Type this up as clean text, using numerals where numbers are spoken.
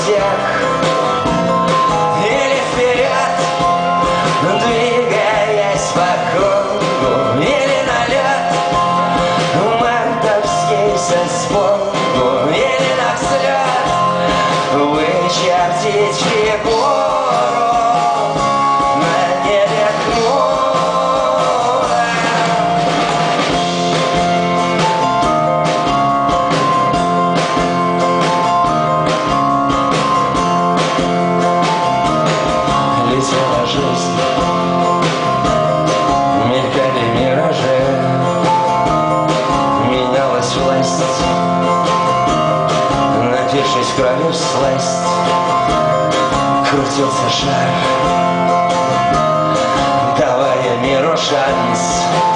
всех, или вперед, двигаясь по кругу, или на лед мартовский со споргу, или на взлет вычертить фигуру на небе хмуро. Летела жизнь, мелькали миражи, менялась власть, напившись кровью всласть, крутился шар, давая миру шанс.